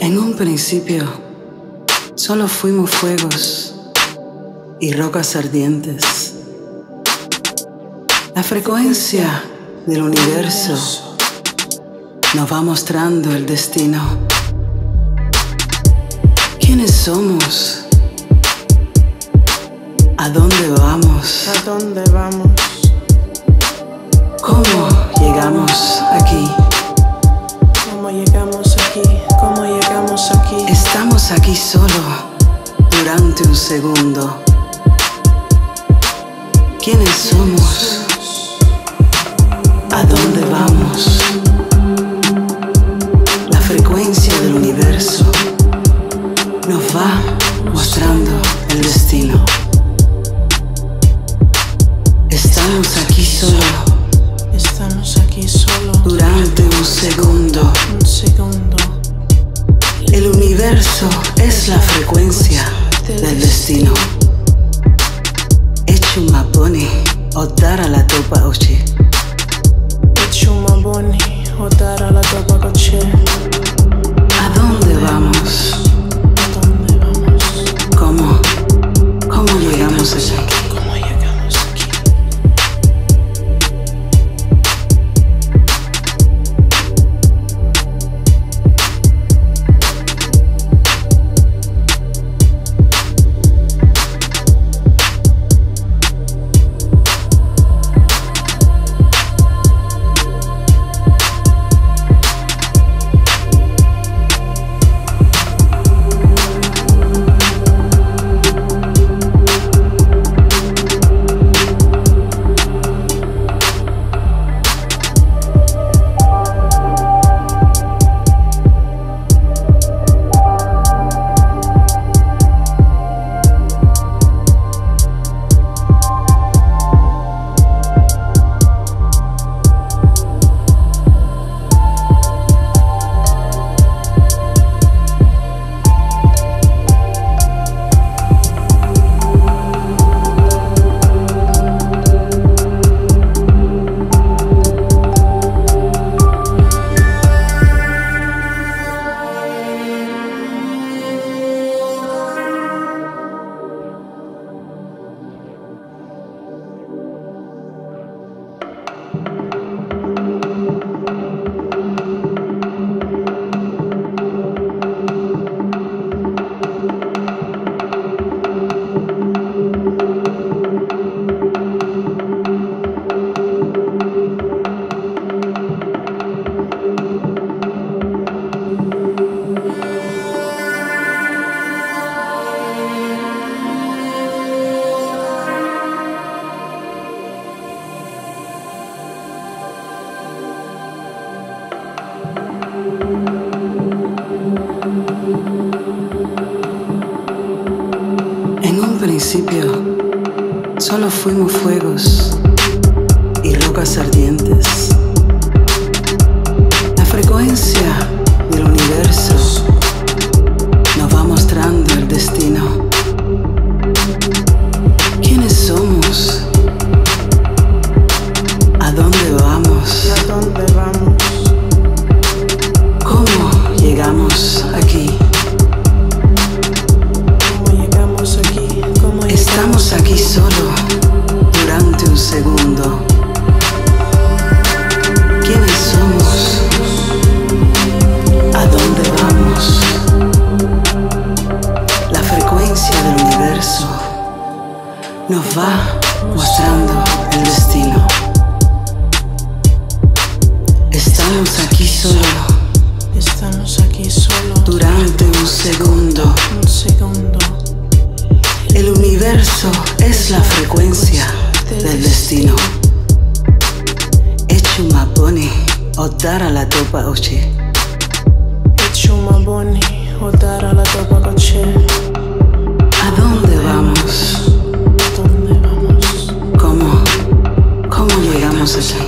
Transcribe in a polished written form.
En un principio, solo fuimos fuegos y rocas ardientes. La frecuencia del universo nos va mostrando el destino. ¿Quiénes somos? ¿A dónde vamos? ¿A dónde vamos? ¿Cómo llegamos aquí? ¿Cómo llegamos aquí? ¿Cómo llegamos aquí? Estamos aquí solo durante un segundo. ¿Quiénes somos? ¿A dónde vamos? La frecuencia del universo nos va mostrando el destino. Estamos aquí solo. Estamos aquí solo Durante un segundo. un segundo. El universo es la frecuencia del destino. Echumaboni Otara la topa oche. Echumaboni Otara la topa coche. ¿A dónde vamos? ¿A dónde vamos? ¿Cómo llegamos aquí? ¿Cómo llegamos aquí? En un principio, solo fuimos fuegos y rocas ardientes. La frecuencia del universo nos va mostrando el destino. ¿Quiénes somos? ¿A dónde vamos? ¿A dónde vamos? ¿Cómo llegamos aquí? ¿Cómo llegamos aquí? ¿Cómo Estamos aquí solo durante un segundo. ¿Quiénes somos? ¿A dónde vamos? La frecuencia del universo nos va mostrando el destino. Estamos aquí solo Estamos aquí solo durante un segundo. un segundo. El universo es la frecuencia del destino. Echumaboni Otara la topa oche. Echumaboni Otara la topa coche. ¿A dónde vamos? ¿A dónde vamos? ¿Cómo llegamos aquí?